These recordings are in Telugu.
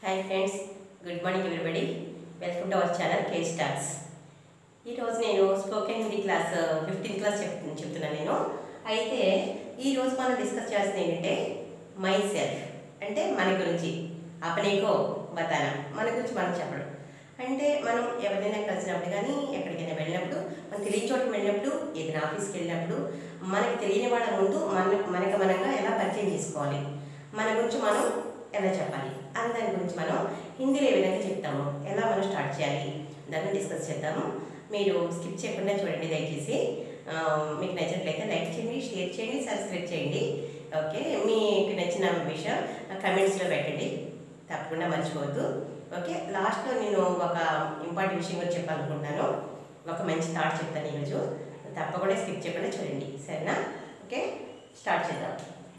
Hi friends, good morning everybody. Welcome to our channel Case Talks. ఈ రోజు నేను spoken Hindi class 15th class చెప్తున్నాను నేను. అయితే ఈ రోజు మనం డిస్కస్ చేయాల్సింది ఏంటంటే మై సెల్ఫ్ అంటే మన గురించి, అపనేకో బతానా, మన గురించి మనం చెప్పడం. అంటే మనం ఎవరైనా కలిసినప్పుడు కానీ ఎక్కడికైనా వెళ్ళినప్పుడు, మనం తెలియని చోటుకి వెళ్ళినప్పుడు, ఏదైనా ఆఫీస్కి వెళ్ళినప్పుడు మనకి తెలియని వాళ్ళ ముందు మనకు మనంగా ఎలా పరిచయం చేసుకోవాలి, మన గురించి మనం ఎలా చెప్పాలి అని దాని గురించి మనం హిందీలో ఏ విధంగా చెప్తాము, ఎలా మనం స్టార్ట్ చేయాలి దాన్ని డిస్కస్ చేద్దాము. మీరు స్కిప్ చేయకుండా చూడండి దయచేసి. మీకు నచ్చినట్లయితే లైక్ చేయండి, షేర్ చేయండి, సబ్స్క్రైబ్ చేయండి. ఓకే, మీకు నచ్చిన విషయం కమెంట్స్లో పెట్టండి, తప్పకుండా మర్చిపోవద్దు. ఓకే, లాస్ట్లో నేను ఒక ఇంపార్టెంట్ విషయం కూడా చెప్పాలనుకుంటున్నాను. ఒక మంచి థాట్ చెప్తాను ఈరోజు, తప్పకుండా స్కిప్ చేయకుండా చూడండి, సరేనా? ఓకే, స్టార్ట్ చేద్దాం.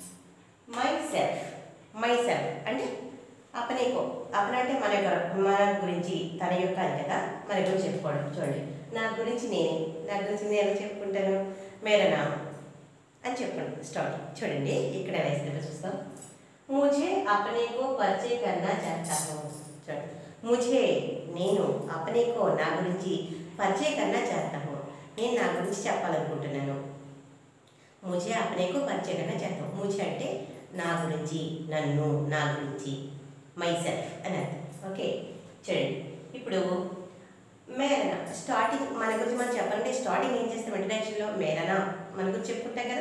మై సెల్ఫ్ అంటే అపనేకో, అపన అంటే మన గురించి, తన యొక్క అని కదా, మన గురించి చెప్పుకోవడం. చూడండి, నా గురించి నేను ఎలా చెప్పుకుంటాను, మేరా నామ్ అని చెప్పుకోండి. స్టార్ట్ చూడండి, ఇక్కడ ఎలా ఇస్తుందో చూస్తాం. ముझे अपने को परिचय करना चाहता हूँ. చూడండి, ముझे నేను, अपने को నా గురించి, పరిచయ करना चाहता हूँ నేను నా గురించి చెప్పాలనుకుంటున్నాను. मुझे अपने को परिचय करना चाहता हूँ. मुझे అంటే నా గురించి, నన్ను, నా గురించి, మై సెల్ఫ్ అని అర్థం. ఓకే, చూడండి ఇప్పుడు మేరనా స్టార్టింగ్ మన గురించి మనం చెప్పాలంటే స్టార్టింగ్ ఏం చేస్తాం, ఇంట్రడక్షన్లో మేరనా మన గురించి చెప్పుకుంటాం కదా.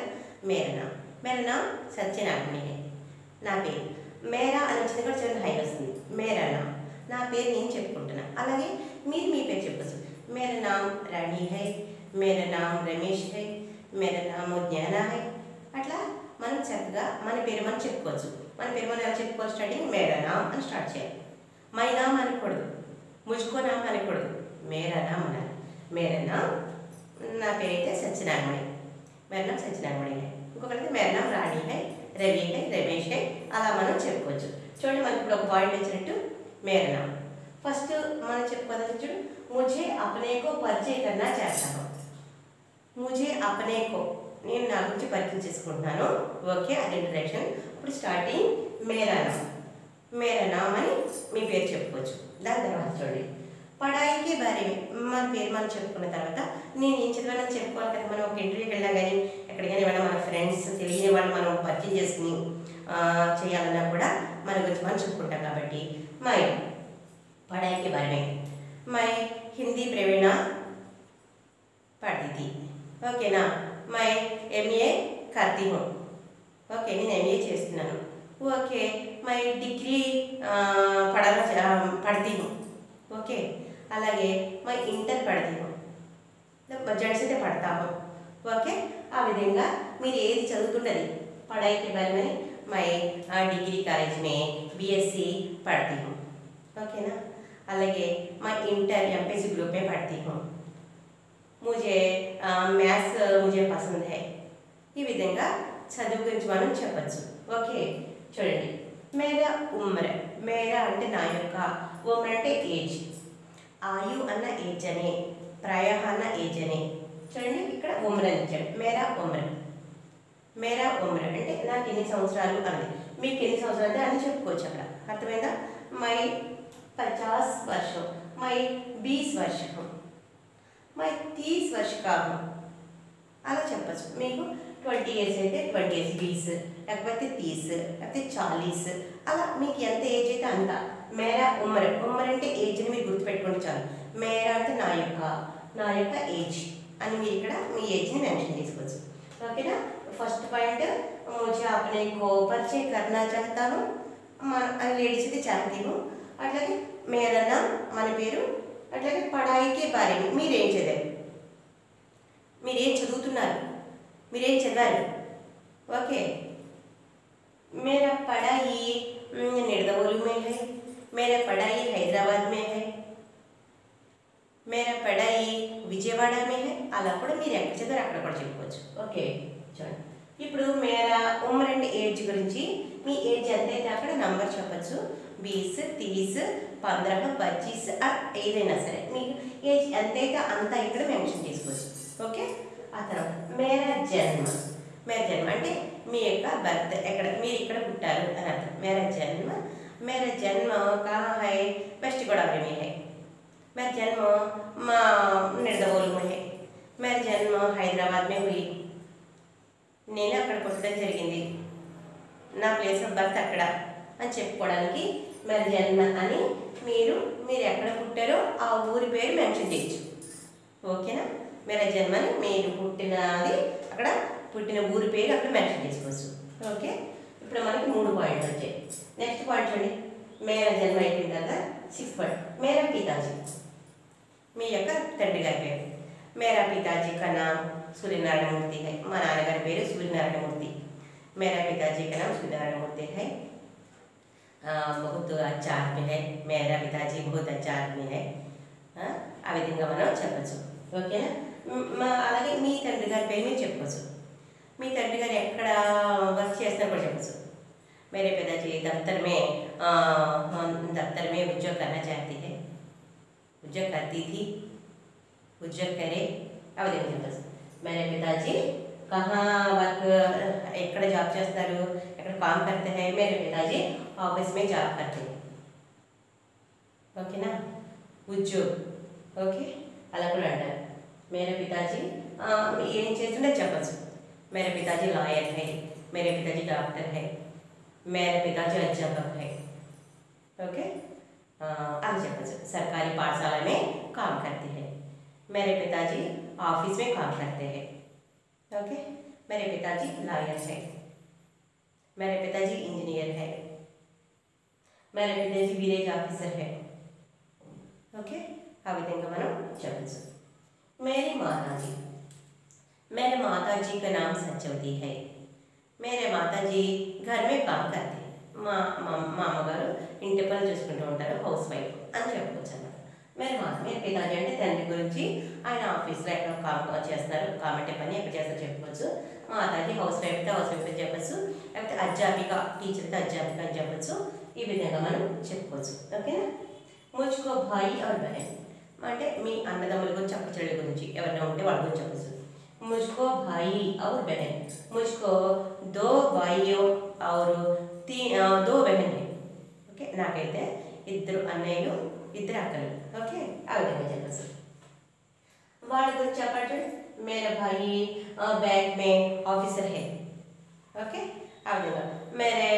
మేరనా సత్యనారాయణ, నా పేరు. మేరా అని వచ్చింది కూడా చిన్న హై వస్తుంది. మేరనా నా పేరు నేను చెప్పుకుంటున్నా. అలాగే మీరు మీ పేరు చెప్పచ్చు. మేరా నామ్ రాణి హై, మేరా నామ్ రమేష్ హై, మేరా నామ్ జ్ఞానా హై. అట్లా మనం చక్కగా మన పేరు మనం చెప్పుకోవచ్చు. మన పేరు మనం ఎలా చెప్పుకోవచ్చు, స్టార్టింగ్ మేరా నామ్ అని స్టార్ట్ చేయాలి. మై నామ్ అనకూడదు, ముజ్కో నామ్ అనకూడదు, మేరా నామ్ అనాలి. మేరా నామ్, నా పేరు అయితే సత్యనారాయణ, మేరా నామ్ సత్యనారాయణ. ఇంకొకటి మేరా నామ్ రాణి హై, రవి హై, రమేష్ హై, అలా మనం చెప్పుకోవచ్చు. చూడండి, మనకి ఇప్పుడు ఒక పాయింట్ వచ్చినట్టు మేరా నామ్. ఫస్ట్ మనం చెప్పుకోవాలి. చూడు, ముझे अपने को परिचय करना चाहता हूँ. मुझे अपने को నేను నా గురించి పరిచయం చేసుకుంటున్నాను. ఓకే, అది ఇంట్రడక్షన్. ఇప్పుడు స్టార్టింగ్ మేరా నామ్ అని మీ పేరు చెప్పుకోవచ్చు. దాని తర్వాత చూడండి, పడాయికి బారే మన పేరు మనం చెప్పుకున్న తర్వాత నేను ఏం చదివానని చెప్పుకోవాలి కదా. మనం ఒక ఇంటర్వ్యూకి వెళ్ళినా కానీ, ఎక్కడికైనా వెళ్ళినా మన ఫ్రెండ్స్, తెలియని వాళ్ళు మనం పరిచయం చేసుకుని చేయాలన్నా కూడా మన గురించి మనం చెప్పుకుంటాం. కాబట్టి మై పడాయికి బారే మై హిందీ ప్రవీణ పढ़ती. ఓకేనా, मैं MA करती हूँ. ఓకే, నేను MA చేస్తున్నాను. ఓకే, मैं डिग्री पढ़ती हूँ. ఓకే, అలాగే मैं इंटर पढ़ती हूँ. జడ్స్ అయితే పడతా हूँ. ఓకే, ఆ విధంగా మీరు ఏది చదువుతుంటుంది పढ़ाई बारे में मैं डिग्री कॉलेज में BSc पढ़ती हूँ. ఓకేనా, అలాగే मैं इंटर MPC ग्रुप में पढ़ती हूँ. मुझे मैथ्स मुझे पसंद है. ఈ విధంగా చదువు గురించి మనం చెప్పచ్చు. ఓకే, చూడండి, మేరా ఉమ్ర, మేరా అంటే నా యొక్క, ఉమ్ర అంటే ఏజ్, ఆయు అన్న ఏజ్ అనే, ప్రయ అన్న ఏజ్ అనే. చూడండి, ఇక్కడ ఉమ్ర అని ఇచ్చాడు. మేరా ఉమ్ర అంటే నాకు ఎన్ని సంవత్సరాలు అన్నది. మీకు ఎన్ని సంవత్సరాలు అంటే అని చెప్పుకోవచ్చు అక్కడ. అర్థమైందా? మై 50 वर्ष, మై 20 वर्ष, मैं 30 वर्ष का हूँ అలా చెప్పచ్చు. మీకు 20 years అయితే 20 years, 20 లేకపోతే 30 లేకపోతే 40, అలా మీకు ఎంత ఏజ్ అయితే అంత. మేరా ఉమ్ర అంటే ఏజ్ని మీరు గుర్తుపెట్టుకోండి చాలు. మేరా అంటే నా యొక్క ఏజ్ అని మీరు ఇక్కడ మీ ఏజ్ని మెన్షన్ చేసుకోవచ్చు. ఓకేనా, ఫస్ట్ పాయింట్ मुझे अपने को परिचय करना चाहता हूँ. లేడీస్ అయితే చాहती हूँ. అట్లాగే మేరా నామ్ మన పేరు. అట్లాగే పढ़ाई బారే మీరేం చదివారు, మీరేం చదువుతున్నారు, మీరేం చదివారు. ఓకే, मेरा पढ़ाई निर्दवोलू में है, मेरा पढ़ाई हैदराबाद में है, मेरा पढ़ाई విజయవాడ में है. అలా కూడా మీరు ఎక్కడ చదివారు అక్కడ కూడా చెప్పుకోవచ్చు. ఓకే, చూడండి, ఇప్పుడు మేరా ఉమ్ర అంటే ఏజ్ గురించి, మీ ఏజ్ ఎంత అయితే అక్కడ నంబర్ చెప్పచ్చు. 20, 30, 15, 25 ఏదైనా సరే మీకు ఏజ్ ఎంతైతే అంత ఇక్కడ మెన్షన్ చేసుకోవచ్చు. ఓకే, ఆ తర్వాత మేరా జన్మ అంటే మీ యొక్క బర్త్, ఎక్కడ మీరు ఇక్కడ పుట్టారు అని అర్థం. మేరా జన్మ मेरा जन्म कहाँ है? वेस्ट गोदावरी में है। मेरा जन्म निर्दवोल में है। मेरा जन्म हैदराबाद में हुई। నేను అక్కడ పుట్టడం జరిగింది, నా ప్లేస్ ఆఫ్ బర్త్ అక్కడ అని చెప్పుకోవడానికి మరి జన్మ అని మీరు ఎక్కడ పుట్టారో ఆ ఊరి పేరు మెన్షన్ చేయొచ్చు. ఓకేనా? मेरा జన్మని మీరు పుట్టినది అక్కడ పుట్టిన ఊరి పేరు అక్కడ మెన్షన్ చేసుకోవచ్చు. ఓకే, ఇప్పుడు మనకి 3 పాయింట్లు వచ్చాయి. నెక్స్ట్ పాయింట్ చూడండి, మేరా జన్మ అయిపోయిన తర్వాత 6th పాయింట్, మేరా పితాజీ, మీ యొక్క తండ్రి గారి పేరు. मेरा पिताजी का नाम सूर्यनारायण मूर्ति है. మా నాన్నగారి పేరు सूर्यनारायण मूर्ति. मेरा पिताजी का नाम सूर्यनारायण मूर्ति है. बहुत अच्छा आदमी है. मेरा पिताजी बहुत अच्छा आदमी है. ఆ విధంగా మనం చెప్పచ్చు. ఓకేనా? అలాగే మీ తండ్రి గారి పేరు మీరు చెప్పచ్చు. మీ తండ్రి గారు ఎక్కడ వర్క్ చేస్తున్నా కూడా చెప్పచ్చు. मेरे पिताजी दफ्तर में उद्योग करना चाहती है, उद्योग करती थी, उद्योग करे. ఆ విధంగా చెప్పచ్చు. मेरे पिताजी कहाँ वर्क, ఎక్కడ జాబ్ చేస్తారు, ఎక్కడ काम करते हैं? मेरे पिताजी ऑफिस में जॉब करते हैं. ఓకేనా? ఉద్యోగ్. ఓకే, అలా కూడా అంటారు. मेरे पिताजी ఏం చేస్తుంటే చెప్పచ్చు. मेरे पिताजी लॉयर है, मेरे पिताजी डॉक्टर है, मेरे पिताजी अध्यापक है. ओके, अभी చెప్పచ్చు. सरकारी पाठशाला में काम करते हैं. मेरे पिताजी ऑफिस में काम करते हैं. ओके, मेरे पिताजी लॉयर है, मेरे पिताजी इंजीनियर है, मेरे पिताजी विलेज ऑफिसर है. ओके, ఆ విధంగా మనం చెప్పచ్చు. मेरी माताजी, मेरे माताजी का नाम सचवती है. मेरे माताजी घर में काम करते हैं. మా అమ్మగారు ఇంటి పనులు చూసుకుంటూ ఉంటారు, హౌస్ వైఫ్ అని చెప్పుకోవచ్చు అన్నమాట. मेरे पिताजी అంటే తండ్రి గురించి, ఆయన ఆఫీస్లో ఎక్కడ కామ్ చేస్తున్నారు, కాబట్టి పని ఎక్కడ చేస్తారో చెప్పుకోవచ్చు. మాతాజీ హౌస్ వైఫ్ అయితే హౌస్ వైఫ్ అని చెప్పచ్చు, లేకపోతే అధ్యాపిక టీచర్ అయితే అధ్యాపిక అని చెప్పచ్చు. ఈ విధంగా మనం చెప్పుకోవచ్చు. ఓకేనా? ముజ్కో భాయి और बहन అంటే మీ అన్నదమ్ముల గురించి, అక్క చెల్లెల గురించి ఎవరైనా ఉంటే వాళ్ళ గురించి చెప్పచ్చు. मुझको भाई और बहन, मुझको 2 भाइयों और 2 बहन है. ఓకే, నాకైతే 2 అన్నయ్యలు 2 అక్కలు. ఓకే, ఆ విధంగా చెప్పచ్చు. వాళ్ళ గురించి చెప్పండి. मेरा भाई बैंक में ऑफिसर है. ओके, आ विधंगा. मेरे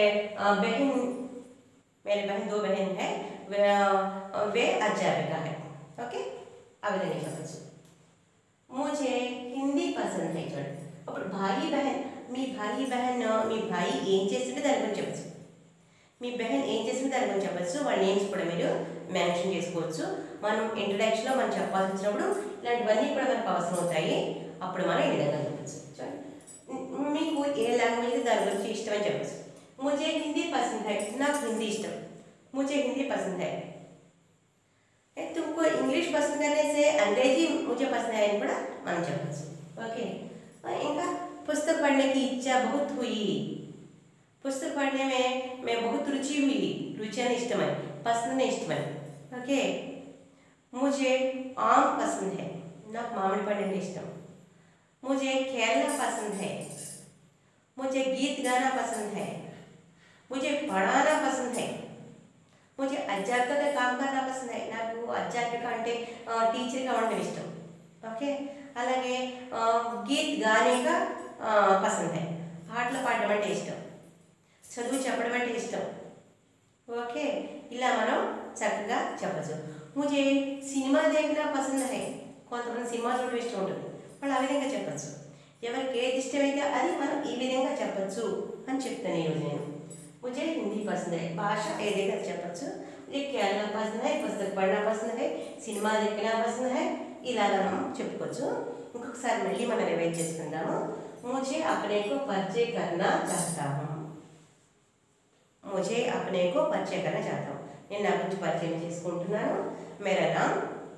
बहन 2 बहन है, वे अध्यापिका है. ओके, आ विधंगा చెప్పచ్చు. मुझे हिंदी पसंद है. చూడండి, అప్పుడు భాయి బహన్, మీ భాయి బహన్, మీ భాయి ఏం చేస్తుంటే దాని గురించి చెప్పచ్చు. మీ బహన్ ఏం చేస్తుంటే దాని గురించి చెప్పచ్చు. వాళ్ళ నేమ్స్ కూడా మీరు మెన్షన్ చేసుకోవచ్చు. మనం ఇంట్రడక్షన్లో మనం చెప్పాల్సి వచ్చినప్పుడు ఇలాంటివన్నీ కూడా మనకు అవసరం అవుతాయి. అప్పుడు మనం ఈ విధంగా చెప్పచ్చు. చూడండి, మీకు ఏ లాంగ్వేజ్ దాని గురించి ఇష్టం అని చెప్పచ్చు. मुझे हिंदी पसंद है, నాకు హిందీ ఇష్టం. मुझे हिंदी पसंद है. तुमको इंग्लिश पसंद करने से अंग्रेजी मुझे पसंद है అని కూడా మనం చెప్పచ్చు. ఓకే, ఇంకా पुस्तक पढ़ने की इच्छा बहुत हुई. पुस्तक पढ़ने में मैं बहुत रुचि हुई. रुचि అని ఇష్టమని, పసంద్ అని ఇష్టమని. ఓకే, मुझे आम पसंद है, నాకు మామిడి పండు అంటే ఇష్టం. मुझे खेलना पसंद है, मुझे गीत गाना पसंद है, मुझे पढ़ाना पसंद है, मुझे अध्यापक का काम करना पसंद है. నాకు అధ్యాపిక అంటే టీచర్గా ఉండడం ఇష్టం. ఓకే, అలాగే గీత్ గానే కా పసంద్ है, పాటలు పాడడం అంటే ఇష్టం, చదువు చెప్పడం అంటే ఇష్టం. ఓకే, ఇలా మనం చక్కగా చెప్పచ్చు. मुझे సినిమా देखना पसंद है, కొంతమంది సినిమా చూడడం ఇష్టం ఉంటుంది, వాళ్ళు ఆ విధంగా చెప్పచ్చు. ఎవరికి ఏది ఇష్టమైతే అది మనం ఈ విధంగా చెప్పచ్చు అని చెప్తాను ఈరోజు నేను. मुझे हिंदी पसंद है, భాష ఏదైతే అది చెప్పచ్చు. मुझे खेलना पसंद है, पुस्तक पढ़ना पसंद है, सिनेमा देखना पसंद है. ఇలాగా మనం చెప్పుకోవచ్చు. ఇంకొకసారి మళ్ళీ మనం రివైజ్ చేసుకుందాము. मुझे अपने को परिचय करना चाहता हूँ, मुझे अपने को परिचय करना चाहता हूँ. నేను నా గురించి పరిచయం చేసుకుంటున్నాను. मेरा नाम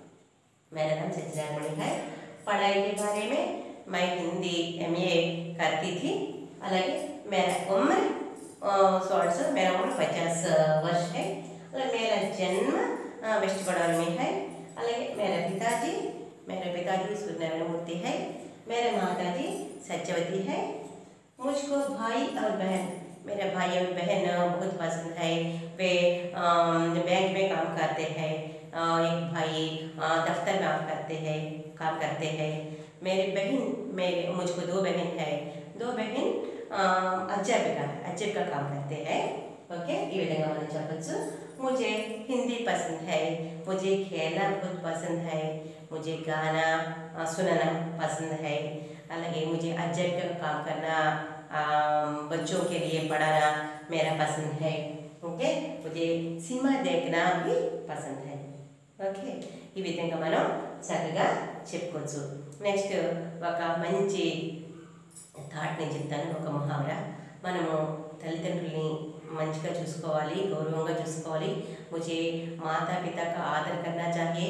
सचिन है. पढ़ाई के बारे में मैं हिंदी MA करती थी. అలాగే मेरा उम्र 50 वर्ष है. मेरा जन्म वेस्ट गोदावरी में है. అలాగే मेरे पिताजी सूर्यनारायण मूर्ति है. मेरे माताजी सत्यवती है. मुझको भाई और बहन, मेरे भाई और बहन बहुत पसंद है। वे बैंक में काम करते हैं। एक भाई दफ्तर में काम करते हैं। मेरी बहन मेरे मुझको 2 बहन है। 2 बहन अध्यापिका काम करते हैं। ओके, ఈ విధంగా మనం చెప్పొచ్చు। मुझे हिंदी पसंद है, मुझे खेलना बहुत पसंद है, मुझे गाना सुनना पसंद है, अलग मुझे अध्यापिका का काम करना, बच्चों के लिए पढ़ाना मेरा पसंद है। ओके, मुझे सिनेमा देखना भी पसंद है। ఓకే, ఈ విధంగా మనం చక్కగా చెప్పుకోవచ్చు। నెక్స్ట్ ఒక మంచి థాట్ నేను చెప్తాను, ఒక ముహావరా। మనము తల్లిదండ్రుల్ని మంచిగా చూసుకోవాలి, గౌరవంగా చూసుకోవాలి। मुझे माता पिता का आदर करना चाहिए,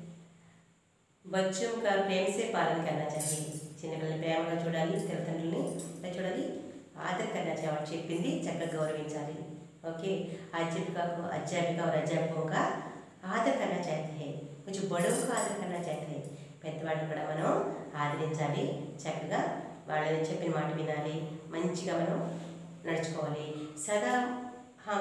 बच्चों का प्रेम से पालन करना चाहिए। చిన్నపిల్లల్ని ప్రేమగా చూడాలి, తల్లిదండ్రుల్ని చూడాలి, ఆదర్ करना चाहिए, వాళ్ళు చెప్పింది చక్కగా గౌరవించాలి। ओके, अध्यापिका और अध्यापकों का आदर करना चाहते हैं, मुझे बड़ों को आदर करना चाहते हैं। పెద్దవాళ్ళని కూడా మనం ఆదరించాలి, చక్కగా వాళ్ళని చెప్పిన మాట వినాలి, మంచిగా మనం నడుచుకోవాలి। సదా हम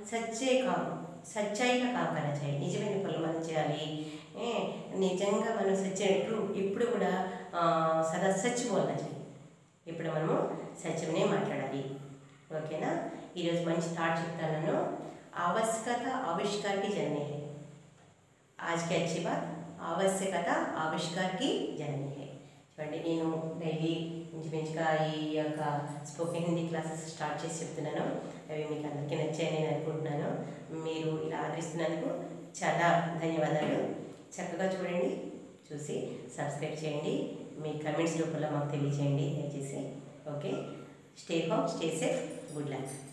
सच्चाई का काम करना चाहिए, నిజమైన పనులు మనం చేయాలి। నిజంగా మనం సత్యం ఇప్పుడు కూడా సదా సచ్ బోల్నా चाहिए, ఇప్పుడు మనము సత్యమే మాట్లాడాలి। ఓకేనా, ఈరోజు మంచి థాట్ చెప్తాను। आवश्यकता आविष्कार की जननी है, आज की अच्छी बात, आवश्यकता आविष्कार की जननी है। చూడండి, నేను డైలీ ఇంచుమించుగా ఈ యొక్క స్పోకెన్ హిందీ క్లాసెస్ స్టార్ట్ చేసి చెప్తున్నాను। అవి మీకు అందరికీ నచ్చాయని నేను అనుకుంటున్నాను। మీరు ఇలా ఆదరిస్తున్నందుకు చాలా ధన్యవాదాలు। చక్కగా చూడండి, చూసి సబ్స్క్రైబ్ చేయండి, మీ కమెంట్స్ రూపంలో మాకు తెలియజేయండి దయచేసి। Okay, stay home, stay safe, good luck.